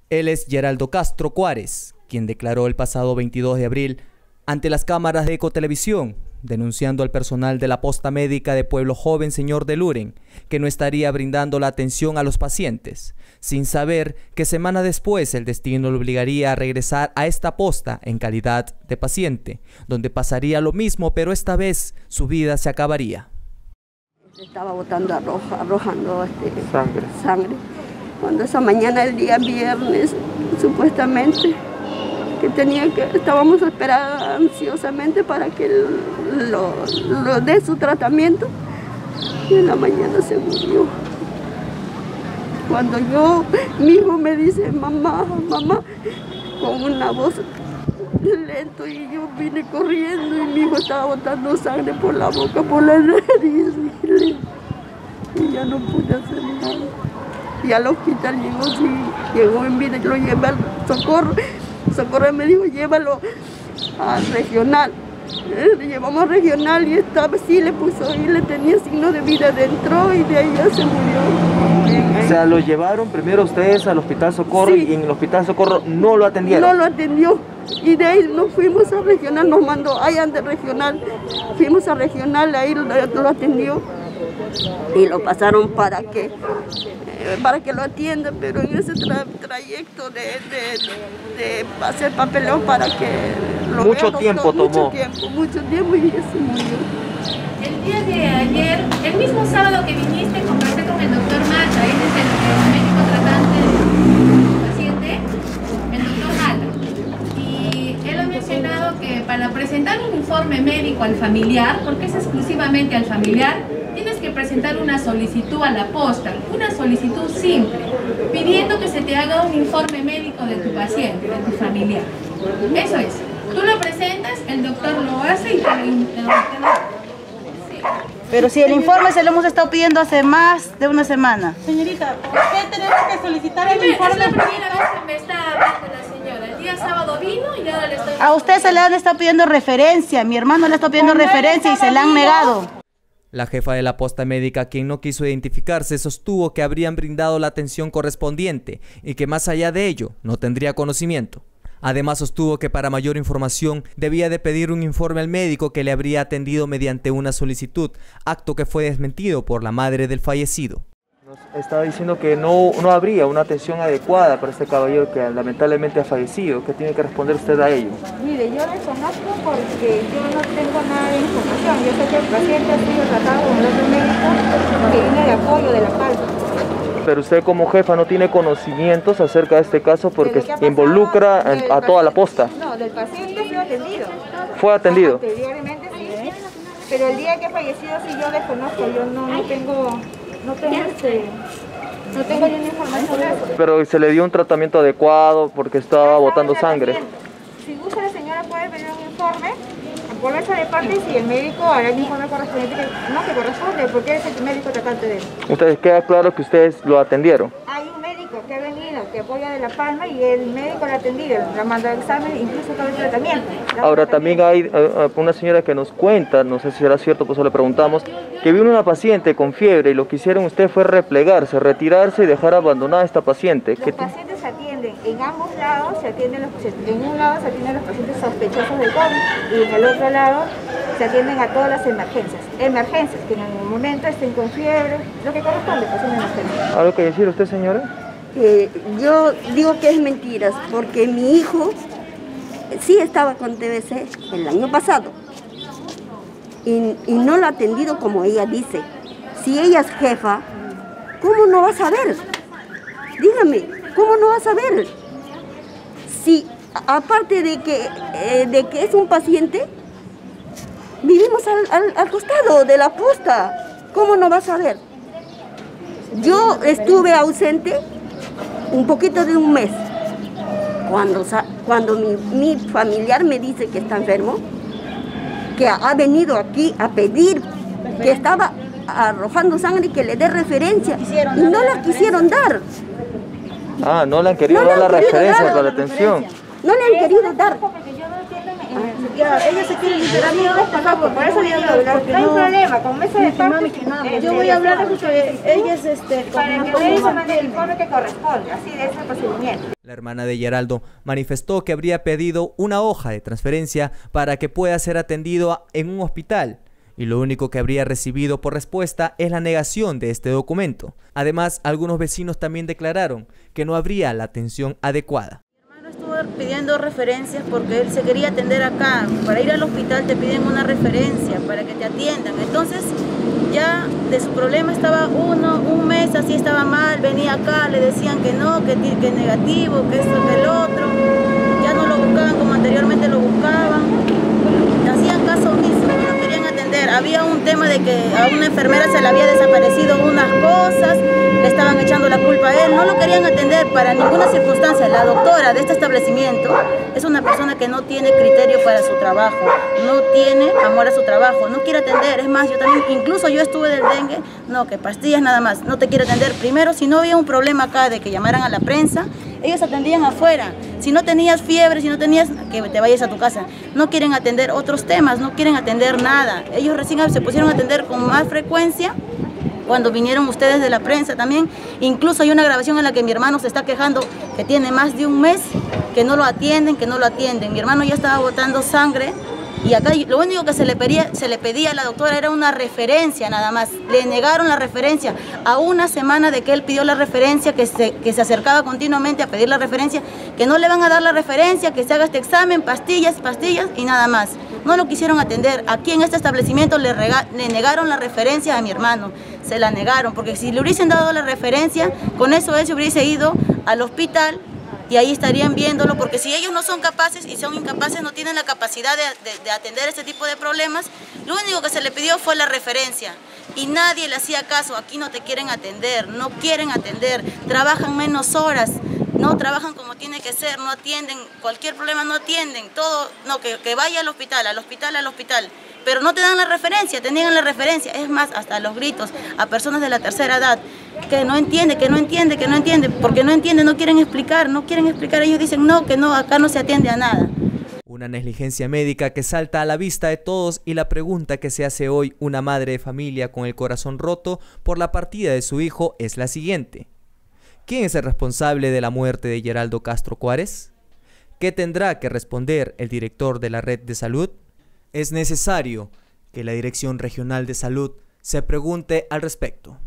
Él es Geraldo Castro Cuárez, quien declaró el pasado 22 de abril ante las cámaras de Ecotelevisión, denunciando al personal de la posta médica de Pueblo Joven Señor de Luren, que no estaría brindando la atención a los pacientes, sin saber que semanas después el destino lo obligaría a regresar a esta posta en calidad de paciente, donde pasaría lo mismo, pero esta vez su vida se acabaría. Estaba botando arrojando sangre. Cuando esa mañana, el día viernes, supuestamente, estábamos esperando ansiosamente para que lo dé su tratamiento, y en la mañana se murió. Cuando mi hijo me dice, mamá, con una voz lento, y yo vine corriendo y mi hijo estaba botando sangre por la boca, por la nariz, y ya no pude hacer nada. Y al hospital llegó en vida, lo llevé al Socorro. Socorro me dijo, llévalo a regional. Le llevamos a regional y estaba así, le tenía signo de vida dentro, y de ahí ya se murió. O sea, lo llevaron primero ustedes al Hospital Socorro, sí. Y en el Hospital Socorro no lo atendieron. No lo atendió. Y de ahí nos fuimos a regional, nos mandó allá de regional. Fuimos a regional, ahí lo atendió y lo pasaron para que lo atienda, pero en ese trayecto de hacer papeleo para que lo mucho vea, tiempo tomó. Mucho tiempo, y ya se murió. El día de ayer, el mismo sábado que viniste, conversé con el doctor Mata, él es el médico tratante del paciente, el doctor Mata, y él ha mencionado que para presentar un informe médico al familiar, porque es exclusivamente al familiar, tienes que presentar una solicitud a la posta, una solicitud simple, pidiendo que se te haga un informe médico de tu paciente, de tu familiar. Eso es. Tú lo presentas, el doctor lo hace y te lo sí. Pero si el informe se lo hemos estado pidiendo hace más de una semana. Señorita, ¿por qué tenemos que solicitar el informe? Es la primera vez que me está hablando la señora. El día sábado vino y ahora le estoy... A usted se le han estado pidiendo referencia, mi hermano le está pidiendo referencia y se la han negado. La jefa de la posta médica, quien no quiso identificarse, sostuvo que habrían brindado la atención correspondiente y que más allá de ello no tendría conocimiento. Además sostuvo que para mayor información debía de pedir un informe al médico que le habría atendido mediante una solicitud, acto que fue desmentido por la madre del fallecido. Nos estaba diciendo que no habría una atención adecuada para este caballero que lamentablemente ha fallecido. ¿Qué tiene que responder usted a ello? Mire, yo desconozco porque yo no tengo nada de información. Yo sé que el paciente ha sido tratado con el otro médico que viene de apoyo de La Palma. Pero usted como jefa no tiene conocimientos acerca de este caso porque involucra a toda la posta. No, del paciente fue atendido. ¿Fue atendido? Anteriormente sí, pero el día que ha fallecido sí yo desconozco, yo no tengo ni una información de eso. Pero se le dio un tratamiento adecuado porque estaba botando sangre. Si gusta, la señora puede pedir un informe, ponerse de parte, si el médico hará el informe correspondiente que corresponde, porque es el médico tratante de él. ¿Ustedes queda claro que ustedes lo atendieron? Hay un médico que ha venido, que apoya de La Palma, y el médico lo ha atendido, le ha mandado examen, incluso todo el tratamiento. Ahora también hay una señora que nos cuenta, no sé si será cierto, pues le preguntamos, que vino una paciente con fiebre y lo que hicieron usted fue replegarse, retirarse y dejar abandonada a esta paciente. Los pacientes se atienden en ambos lados, en un lado se atienden los pacientes sospechosos de COVID y en el otro lado se atienden a todas las emergencias, que en algún momento estén con fiebre, lo que corresponde, pues una emergencia. ¿Algo que decir usted, señora? Yo digo que es mentiras, porque mi hijo sí estaba con TBC el año pasado y no lo ha atendido como ella dice. Si ella es jefa, ¿cómo no va a saber? Dígame, ¿cómo no va a saber? Si aparte de que es un paciente, vivimos al costado de la posta, ¿cómo no va a saber? Yo estuve ausente un poquito de un mes. Cuando mi familiar me dice que está enfermo, que ha venido aquí a pedir, que estaba arrojando sangre y que le dé referencia, y no la quisieron dar. Ah, no le han querido dar la referencia para la atención. No le han querido dar. Porque yo no entiendo Ya, ella se quiere liberar. Por eso yo digo, no hay problema, con mesa de partos, Yo voy a hablar porque ella es para que ustedes se mande el informe que corresponde, así de ese procedimiento. La hermana de Geraldo manifestó que habría pedido una hoja de transferencia para que pueda ser atendido en un hospital, y lo único que habría recibido por respuesta es la negación de este documento. Además, algunos vecinos también declararon que no habría la atención adecuada. Mi hermano estuvo pidiendo referencias porque él se quería atender acá. Para ir al hospital te piden una referencia para que te atiendan. Entonces ya de su problema estaba un mes así, estaba mal, venía acá, le decían que no, que es negativo, que esto, que el otro. Ya no lo buscaban como anteriormente lo buscaban. Hacían caso omiso, no lo querían atender. Había un tema de que a una enfermera se le había desaparecido unas cosas, le estaban echando la culpa a él, no lo querían atender para ninguna circunstancia. La doctora de este establecimiento es una persona que no tiene criterio para su trabajo, no tiene amor a su trabajo, no quiere atender. Es más, yo también, incluso yo estuve del dengue, no, que pastillas nada más, no te quiere atender. Primero, si no había un problema acá de que llamaran a la prensa, ellos atendían afuera. Si no tenías fiebre, si no tenías, que te vayas a tu casa. No quieren atender otros temas, no quieren atender nada. Ellos recién se pusieron a atender con más frecuencia cuando vinieron ustedes de la prensa también. Incluso hay una grabación en la que mi hermano se está quejando que tiene más de un mes que no lo atienden, Mi hermano ya estaba botando sangre. Y acá lo único que se le pedía a la doctora era una referencia nada más. Le negaron la referencia. A una semana de que él pidió la referencia, que se acercaba continuamente a pedir la referencia, que no le van a dar la referencia, que se haga este examen, pastillas y nada más. No lo quisieron atender. Aquí en este establecimiento le negaron la referencia a mi hermano. Se la negaron, porque si le hubiesen dado la referencia, con eso él se hubiese ido al hospital y ahí estarían viéndolo, porque si ellos no son capaces y son incapaces, no tienen la capacidad de atender este tipo de problemas, lo único que se le pidió fue la referencia y nadie le hacía caso. Aquí no te quieren atender, no quieren atender, trabajan menos horas, no trabajan como tiene que ser, no atienden, cualquier problema no atienden, todo, no, que vaya al hospital, pero no te dan la referencia, te niegan la referencia. Es más, hasta los gritos a personas de la tercera edad, que no entiende, porque no entienden, no quieren explicar, ellos dicen no, acá no se atiende a nada. Una negligencia médica que salta a la vista de todos, y la pregunta que se hace hoy una madre de familia con el corazón roto por la partida de su hijo es la siguiente: ¿quién es el responsable de la muerte de Geraldo Castro Cuárez? ¿Qué tendrá que responder el director de la red de salud? Es necesario que la Dirección Regional de Salud se pregunte al respecto.